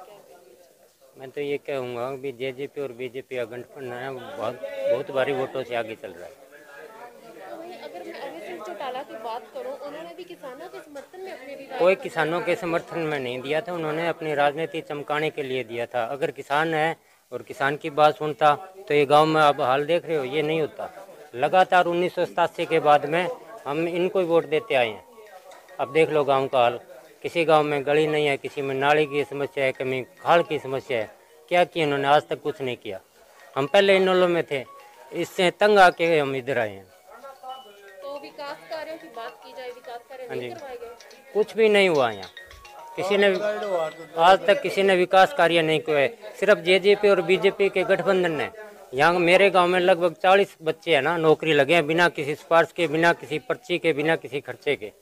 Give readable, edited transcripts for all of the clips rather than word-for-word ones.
मैं तो ये कहूँगा कि जेजेपी और बीजेपी का गठबंधन है, बहुत भारी वोटों से आगे चल रहा है। तो वहीं अगर मैं अभय सिंह चौटाला की बात करूं, उन्होंने भी किसानों के समर्थन में अपने कोई विधायक पद किसानों के समर्थन में नहीं दिया था, उन्होंने अपनी राजनीति चमकाने के लिए दिया था। अगर किसान है और किसान की बात सुनता तो ये गांव में अब हाल देख रहे हो, ये नहीं होता। लगातार 1987 के बाद में हम इनको ही वोट देते आए हैं। अब देख लो गांव का हाल, किसी गांव में गली नहीं है, किसी में नाली की समस्या है, कहीं खाल की समस्या है। क्या किया इन्होंने? आज तक कुछ नहीं किया। हम पहले इन्होंने में थे, इससे तंग आके हम इधर आए हैं। तो विकास कार्यों की बात की जाए, विकास कार्य हाँ नहीं जी, करवाए गए? कुछ भी नहीं हुआ यहाँ। किसी ने आज तक किसी ने विकास कार्य नहीं किए। सिर्फ जेजेपी और बीजेपी के गठबंधन ने। यहाँ मेरे गांव में लगभग 40 बच्चे हैं ना, नौकरी लगे हैं बिना किसी सिफारिश के, बिना किसी पर्ची के, बिना किसी खर्चे के।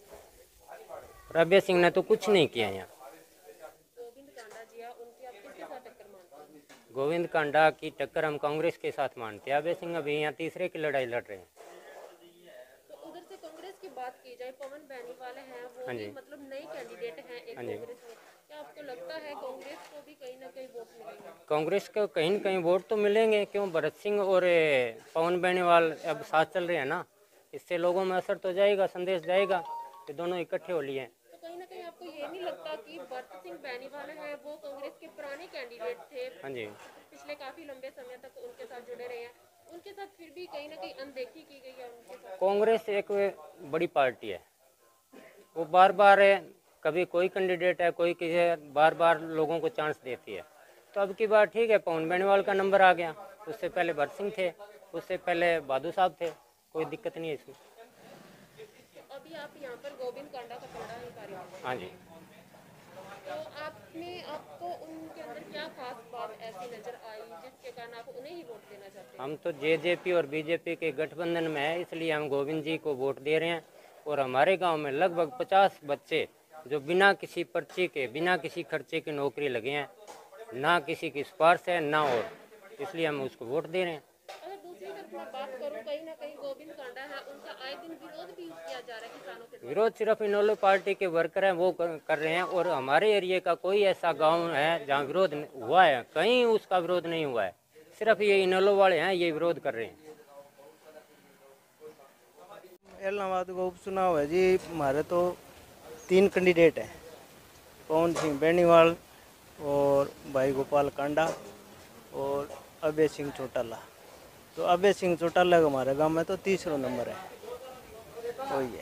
अभय सिंह ने तो कुछ नहीं किया यहाँ। गोविंद कांडा जी है, उनकी आप किसके साथ टक्कर मानते हैं? गोविंद कांडा की टक्कर हम कांग्रेस के साथ मानते हैं। अभय सिंह अभी यहाँ तीसरे की लड़ाई लड़ रहे हैं। तो उधर से कांग्रेस की बात की जाए, पवन बेनीवाल हैं, वो हाँ भी जी, मतलब नए कैंडिडेट हैं एक हाँ जी। कांग्रेस में। क्या आपको लगता है कांग्रेस को भी कहीं ना कहीं वोट मिलेंगे? कांग्रेस को कहीं न कहीं वोट तो मिलेंगे, क्यों? भरत सिंह और पवन बेनीवाल अब साथ चल रहे हैं ना, इससे लोगों में असर तो जाएगा, संदेश जाएगा कि दोनों इकट्ठे हो लिए हैं। तो कहीं ना कहीं आपको ये नहीं लगता कि भरत सिंह बेनीवाल हैं, वो कांग्रेस के पुराने कैंडिडेट थे, हाँ जी, पिछले काफी लंबे समय तक उनके साथ जुड़े रहे हैं, उनके साथ फिर भी कहीं ना कहीं अनदेखी की गई है उनके साथ? कांग्रेस एक बड़ी पार्टी है, वो बार बार कभी कोई कैंडिडेट है, कोई किसी, बार बार लोगों को चांस देती है। तो अब की बार ठीक है, पवन बेनीवाल का नंबर आ गया। उससे पहले भरत सिंह थे, उससे पहले बादू साहब थे, कोई दिक्कत नहीं है इसमें। तो अभी आप यहाँ पर गोविंद कांडा का पड़ा है कार्य, हाँ जी, तो आपको उनके अंदर क्या खास बात ऐसी नजर आई जिसके कारण आप उन्हें ही वोट देना चाहते हैं? हम तो जेजेपी और बीजेपी के गठबंधन में है, इसलिए हम गोविंद जी को वोट दे रहे हैं। और हमारे गांव में लगभग 50 बच्चे जो बिना किसी पर्ची के, बिना किसी खर्चे की नौकरी लगे हैं, ना किसी की सिफारिश है ना, और इसलिए हम उसको वोट दे रहे हैं। अगर दूसरी तरफ मैं बात करूं, कहीं ना कहीं गोविंद कांडा है, उनका आए दिन विरोध भी किया जा रहा है किसानों के द्वारा। विरोध सिर्फ इनेलो पार्टी के वर्कर हैं, वो कर रहे हैं। और हमारे एरिया का कोई ऐसा गांव है जहां विरोध हुआ है? कहीं उसका विरोध नहीं हुआ है। सिर्फ ये इनेलो वाले हैं, ये विरोध कर रहे हैं। इलाहाबाद का उपचुनाव है जी, हमारे तो 3 कैंडिडेट हैं, पवन सिंह बेनीवाल और भाई गोपाल कांडा और अभय सिंह चौटाला। तो अभय सिंह चौटाला का हमारे गांव में तो 3रा नंबर है, वही है।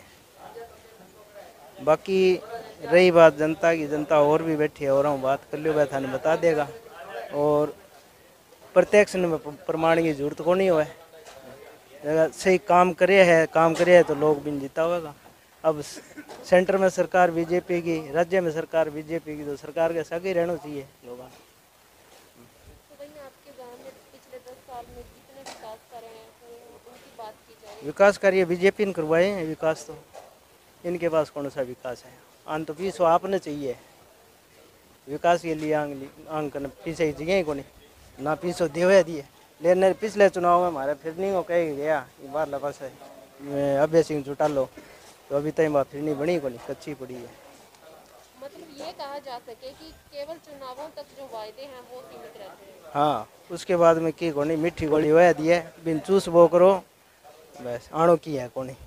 बाकी रही बात जनता की, जनता और भी बैठी है, और हम बात कर लो, वह थाने बता देगा। और प्रत्यक्ष में प्रमाण की जरूरत को नहीं हुआ है, अगर सही काम करे है तो लोग भी जीता होगा। अब सेंटर में सरकार बीजेपी की, राज्य में सरकार बीजेपी की, तो सरकार के साथ ही रहना चाहिए लोगों को। तो वहीं आपके गांव में पिछले 10 साल में जितने विकास करे हैं, तो उनकी बात की जाए, विकास कार्य बीजेपी ने करवाए हैं। विकास तो इनके पास कौन सा विकास है? आन तो पीछे आपने चाहिए विकास के लिए, आंग पीछे की जगह ही को नहीं ना, पीछे देवे दिए लेने। पिछले चुनाव में हमारे फिरनी को कह गया ये बार लगा से अभय सिंह चौटाला, तो अभी तक बात फिरनी बनी को नहीं, कच्ची पड़ी है। मतलब ये कहा जा सके कि केवल चुनावों तक जो वायदे हैं वो सीमित रहते हैं? हाँ, उसके बाद में की को नहीं, मीठी गोली वह दी है, बिन चूस बो करो बस, आणो की है को नहीं।